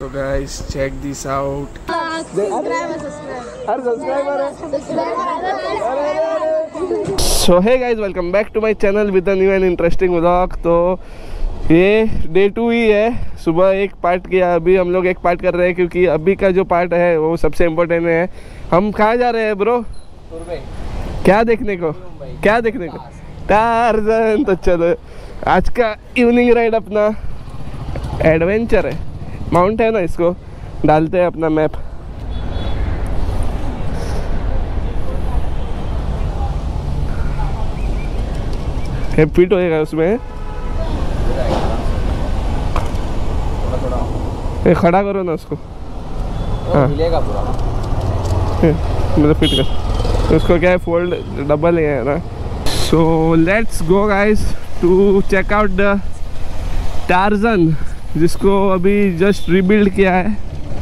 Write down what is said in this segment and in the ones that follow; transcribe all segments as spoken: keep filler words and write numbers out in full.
So guys, check this out. So hey guys, welcome back to my channel with a new and interesting vlog. तो ये day to ही है। सुबह एक part किया, अभी हम लोग एक पार्ट कर रहे हैं क्योंकि अभी का जो पार्ट है वो सबसे इम्पोर्टेंट है। हम कहाँ जा रहे हैं ब्रो? क्या देखने को? क्या देखने को? टार्ज़न। तो चलो आज का इवनिंग राइड अपना एडवेंचर है। माउंट है ना, इसको डालते हैं अपना मैप। फिट होएगा उसमें? ए, खड़ा करो ना उसको। हाँ मिलेगा पूरा, मतलब फिट कर उसको। क्या है, फोल्ड डबल है ना। So let's go guys to check out the Tarzan, जिसको अभी जस्ट रिबिल्ड किया है।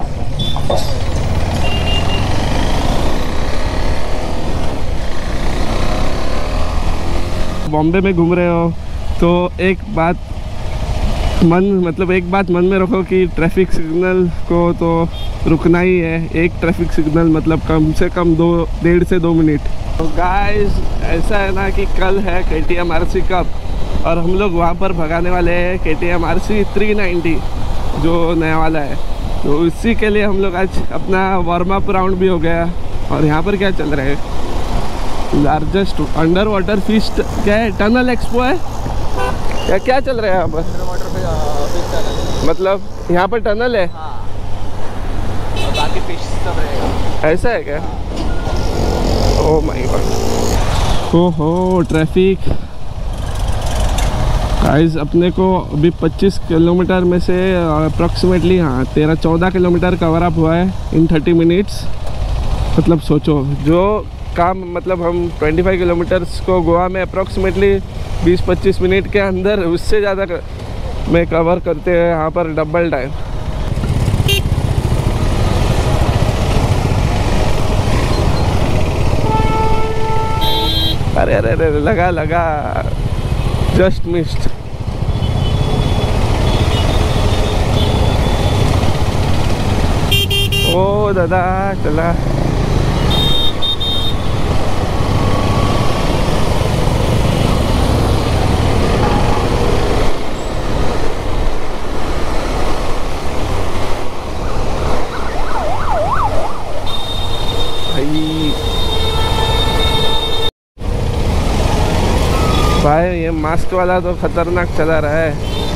बॉम्बे में घूम रहे हो तो एक बात मन मतलब एक बात मन में रखो कि ट्रैफिक सिग्नल को तो रुकना ही है। एक ट्रैफिक सिग्नल मतलब कम से कम दो डेढ़ से दो मिनट। तो गाइस ऐसा है ना कि कल है K T M R C cup और हम लोग वहाँ पर भगाने वाले हैं K T M R C three ninety जो नया वाला है। तो इसी के लिए हम लोग आज अपना वार्म अप राउंड भी हो गया। और यहाँ पर क्या चल रहा है? लार्जेस्ट अंडर वाटर फिश क्या है, टनल एक्सपो है या क्या चल रहा है यहाँ पर? मतलब यहाँ पर टनल है। हाँ। और बाकी फिश सब रहेगा। ऐसा है क्या? Oh my god. ओहो ट्रैफिक गाइस, अपने को अभी पच्चीस किलोमीटर में से अप्रॉक्सीमेटली हाँ तेरह चौदह किलोमीटर कवर अप हुआ है इन थर्टी मिनट्स। मतलब सोचो, जो काम मतलब हम पच्चीस किलोमीटर्स को गोवा में अप्रॉक्सीमेटली बीस पच्चीस मिनट के अंदर, उससे ज़्यादा में कवर करते हैं यहाँ पर डबल टाइम। अरे अरे अरे लगा लगा जस्ट मिस्ड। ओ दादा चला। भाई ये मास्क वाला तो खतरनाक चला रहा है।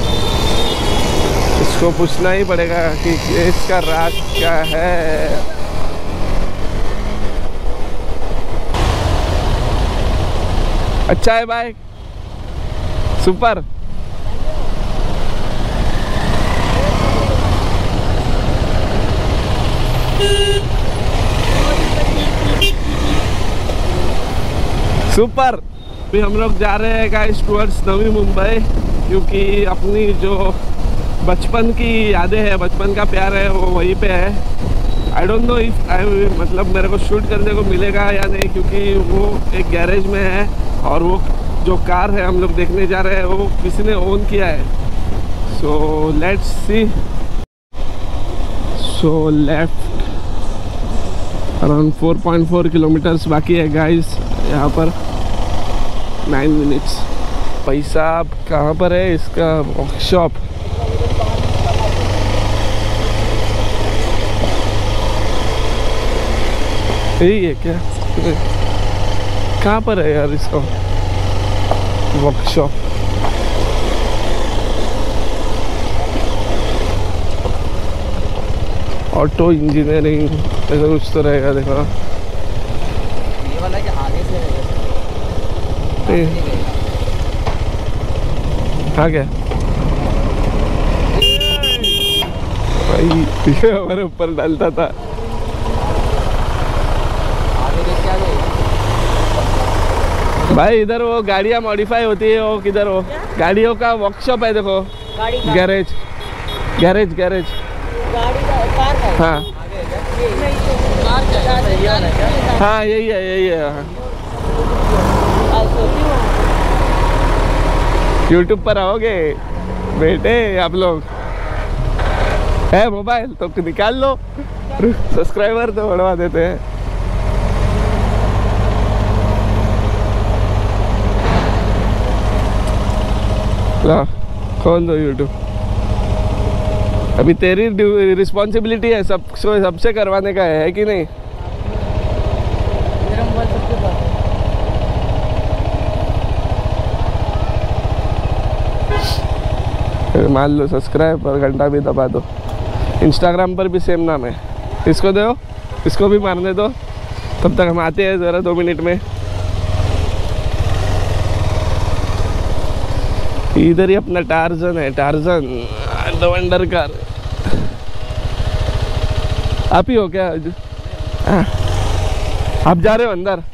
इसको पूछना ही पड़ेगा कि इसका राज क्या है। अच्छा है भाई, सुपर। सुपर। अभी हम लोग जा रहे हैं गाइस टुवर्ड्स नवी मुंबई, क्योंकि अपनी जो बचपन की यादें हैं, बचपन का प्यार है, वो वहीं पे है। I don't know if I मतलब मेरे को शूट करने को मिलेगा या नहीं, क्योंकि वो एक गैरेज में है और वो जो कार है हम लोग देखने जा रहे हैं वो किसी ने ओन किया है। So let's see. So left around four point four kilometres बाकी है गाइस। यहाँ पर नाइन मिनट्स। पैसा अब कहाँ पर है इसका? वर्कशॉप। यही है क्या? कहाँ पर है यार इसका वर्कशॉप? ऑटो इंजीनियरिंग ऐसा कुछ तो रहेगा। देखो ये वाला कि आगे से रहेगा। हाँ क्या भाई, ये हमारे ऊपर डालता था। आगे देख क्या भाई इधर वो गाड़ियाँ मॉडिफाई होती है। वो किधर वो गाड़ियों का वर्कशॉप है, देखो गैरेज गैरेज गैरेज। हाँ हाँ यही है यही है। यूट्यूब पर आओगे बेटे आप लोग? है मोबाइल तो निकाल लो, सब्सक्राइबर तो बढ़वा देते हैं। ला खोल दो यूट्यूब। अभी तेरी रिस्पॉन्सिबिलिटी है सब सबसे करवाने का है, है कि नहीं? मेरा मोबाइल सबके पास है। मान लो सब्सक्राइब और घंटा भी दबा दो। इंस्टाग्राम पर भी सेम नाम है, इसको दो, इसको भी मारने दो। तब तक हम आते हैं ज़रा दो मिनट में। इधर ही अपना टार्जन है, टार्जन द वंडर कार। आप ही हो क्या? हाँ। आप जा रहे हो अंदर?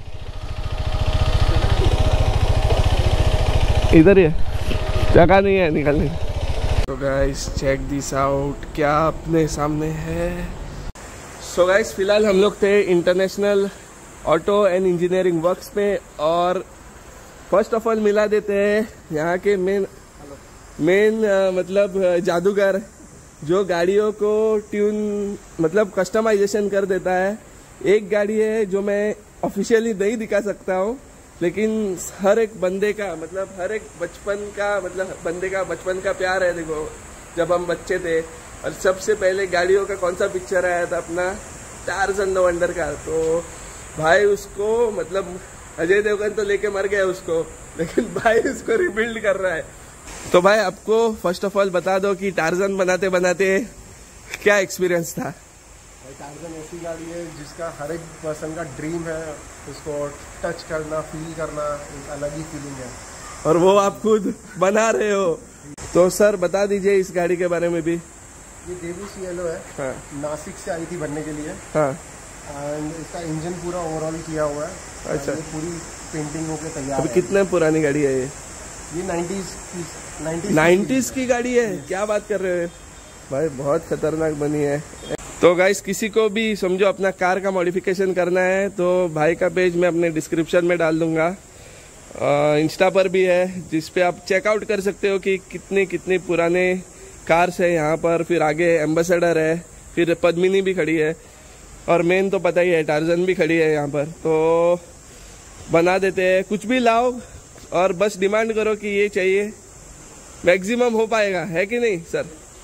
इधर ही है, जगह नहीं है निकलने। तो गाइस चेक दिस आउट, क्या अपने सामने है। सो गाइस फिलहाल हम लोग थे international auto and engineering works में, और फर्स्ट ऑफ ऑल मिला देते हैं यहाँ के मेन मेन मतलब जादूगर जो गाड़ियों को ट्यून मतलब कस्टमाइजेशन कर देता है। एक गाड़ी है जो मैं ऑफिशियली नहीं दिखा सकता हूँ, लेकिन हर एक बंदे का मतलब हर एक बचपन का मतलब बंदे का बचपन का प्यार है। देखो जब हम बच्चे थे और सबसे पहले गाड़ियों का कौन सा पिक्चर आया था अपना, टार्ज़न द वंडर कार। तो भाई उसको मतलब अजय देवगन तो लेके मर गया उसको, लेकिन भाई उसको रिबिल्ड कर रहा है। तो भाई आपको फर्स्ट ऑफ ऑल बता दो कि टार्ज़न बनाते बनाते क्या एक्सपीरियंस था? टार्ज़न ऐसी गाड़ी है जिसका हर एक पर्सन का ड्रीम है, उसको टच करना, फील करना, एक अलग ही फीलिंग है। और वो आप खुद बना रहे हो। तो सर बता दीजिए इस गाड़ी के बारे में भी। ये देवी सिएलो है, हाँ। नासिक से आई थी बनने के लिए। हाँ। एंड इसका इंजन पूरा ओवरऑल किया हुआ है। अच्छा। ये पूरी पेंटिंग होकर तैयार अभी है। कितने पुरानी गाड़ी है ये? ये नाइन्टीज की नाइन्टीज की गाड़ी है, क्या बात कर रहे हो भाई, बहुत खतरनाक बनी है। तो गाइस किसी को भी समझो अपना कार का मॉडिफिकेशन करना है तो भाई का पेज मैं अपने डिस्क्रिप्शन में डाल दूंगा, इंस्टा पर भी है, जिस पे आप चेकआउट कर सकते हो कि कितने कितने पुराने कार्स है यहाँ पर। फिर आगे एम्बेसडर है, फिर पद्मिनी भी खड़ी है, और मेन तो पता ही है टार्ज़न भी खड़ी है यहाँ पर। तो बना देते हैं, कुछ भी लाओ और बस डिमांड करो कि ये चाहिए, मैक्सिमम हो पाएगा, है कि नहीं सर?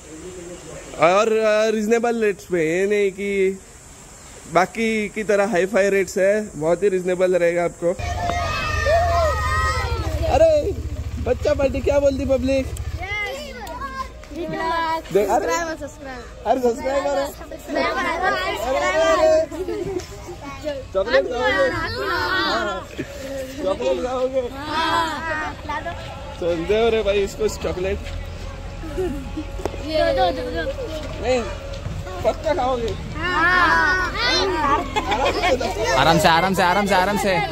और रिजनेबल रेट्स पे, ये नहीं कि बाकी की तरह हाई फाई रेट्स है, बहुत ही रिजनेबल रहेगा आपको। अरे बच्चा पार्टी क्या बोलती पब्लिक? अरे सब्सक्राइबर है, चॉकलेट खाओगे? चॉकलेट खाओगे? तो दे रे भाई इसको चॉकलेट। नहीं पक्का खाओगे? आराम से आराम से आराम से आराम से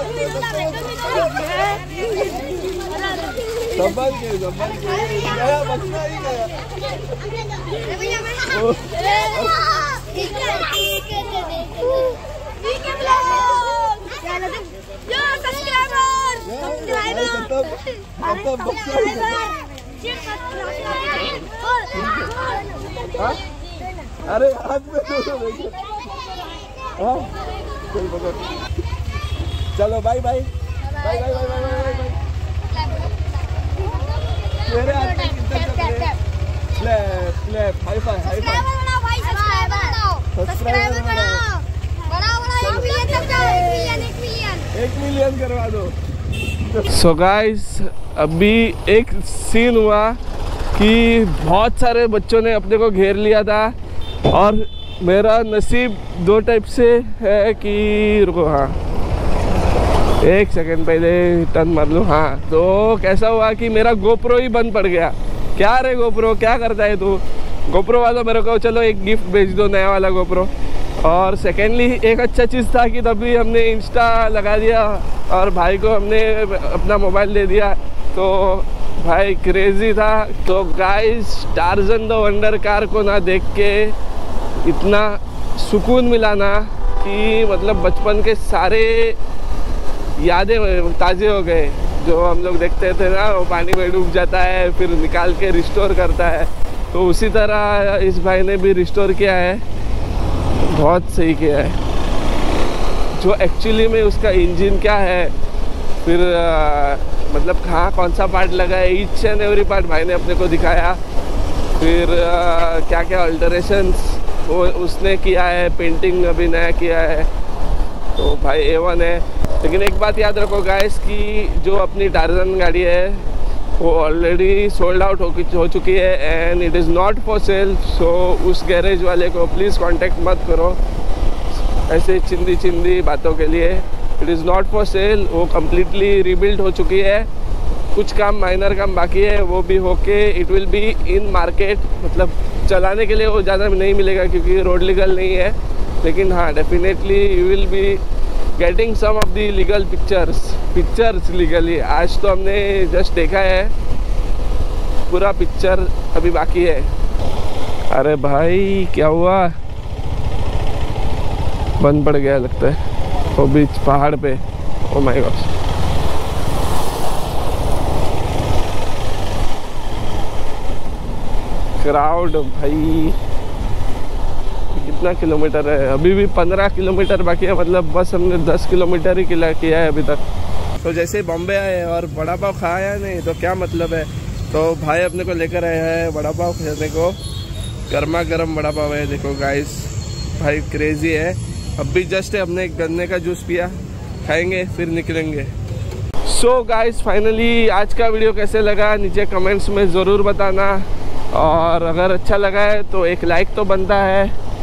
संभाल के संभाल के गया बच्चा ही गया। अरे हाथ में हाँ चल पकड़, चलो bye bye bye bye bye bye bye. मेरे हाथ में कितना चल रहा है? Clap clap high five high five. Subscriber बढ़ाओ बढ़ाओ बढ़ाओ, एक मिलियन करवा दो। सो गाइस अभी एक सीन हुआ कि बहुत सारे बच्चों ने अपने को घेर लिया था, और मेरा नसीब दो टाइप से है कि रुको, हाँ एक सेकंड पहले टर्न मार लूँ। हाँ तो कैसा हुआ कि मेरा गोप्रो ही बंद पड़ गया। क्या रे गोप्रो क्या करता है तू? गोप्रो वाला मेरे को चलो एक गिफ्ट भेज दो, नया वाला गोप्रो। और सेकेंडली एक अच्छा चीज़ था कि तभी हमने इंस्टा लगा दिया और भाई को हमने अपना मोबाइल दे दिया, तो भाई क्रेजी था। तो guys Tarzan the wonder car को ना देख के इतना सुकून मिला ना कि मतलब बचपन के सारे यादें ताज़े हो गए। जो हम लोग देखते थे ना, वो पानी में डूब जाता है फिर निकाल के रिस्टोर करता है, तो उसी तरह इस भाई ने भी रिस्टोर किया है, बहुत सही किया है। जो एक्चुअली में उसका इंजन क्या है, फिर आ, मतलब कहाँ कौन सा पार्ट लगा है, ईच एंड एवरी पार्ट भाई ने अपने को दिखाया। फिर आ, क्या क्या अल्टरेशंस वो उसने किया है, पेंटिंग अभी नया किया है, तो भाई ए वन है। लेकिन एक बात याद रखो गाइस कि जो अपनी टार्जन गाड़ी है वो ऑलरेडी सोल्ड आउट हो, हो चुकी है and it is not for sale. So उस गैरेज वाले को प्लीज़ कांटेक्ट मत करो ऐसे चिंदी चिंदी बातों के लिए। It is not for sale, वो कम्प्लीटली रीबिल्ड हो चुकी है। कुछ काम माइनर काम बाकी है, वो भी होके it will be in market. मतलब चलाने के लिए वो ज़्यादा नहीं मिलेगा क्योंकि रोड लीगल नहीं है, लेकिन हाँ definitely you will be getting some of the legal pictures pictures legally. आज तो हमने जस्ट देखा है, पूरा पिक्चर अभी बाकी है। अरे भाई क्या हुआ, बंद पड़ गया लगता है वो बीच पहाड़ पे। ओ माय गॉड, क्राउड भाई। कितना किलोमीटर है, अभी भी पंद्रह किलोमीटर बाकी है। मतलब बस हमने दस किलोमीटर ही किला किया है अभी तक। तो जैसे बॉम्बे आए और बड़ा पाव खाया नहीं तो क्या मतलब है। तो भाई अपने को लेकर आया है बड़ा पाव खाने को, गर्मा गर्म बड़ा पाव है। देखो गाइस भाई क्रेजी है। अभी जस्ट हमने एक गन्ने का जूस पिया, खाएंगे फिर निकलेंगे। सो गाइस फाइनली आज का वीडियो कैसे लगा नीचे कमेंट्स में ज़रूर बताना, और अगर अच्छा लगा है तो एक लाइक तो बनता है।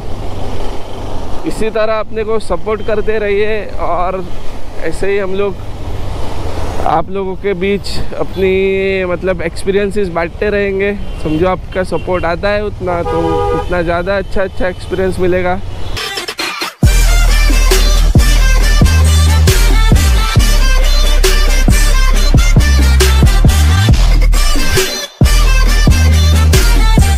इसी तरह अपने को सपोर्ट करते रहिए और ऐसे ही हम लोग आप लोगों के बीच अपनी मतलब एक्सपीरियंसेस बांटते रहेंगे। समझो आपका सपोर्ट आता है उतना तो उतना ज़्यादा अच्छा अच्छा एक्सपीरियंस मिलेगा।